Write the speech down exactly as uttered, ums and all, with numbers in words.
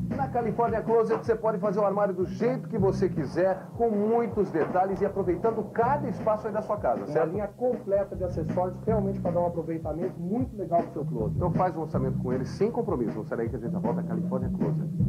Na California Closet você pode fazer o armário do jeito que você quiser, com muitos detalhes e aproveitando cada espaço aí da sua casa, certo? Uma linha completa de acessórios, realmente para dar um aproveitamento muito legal pro seu closet. Então faz um orçamento com ele sem compromisso. Não será aí que a gente já volta a California Closet.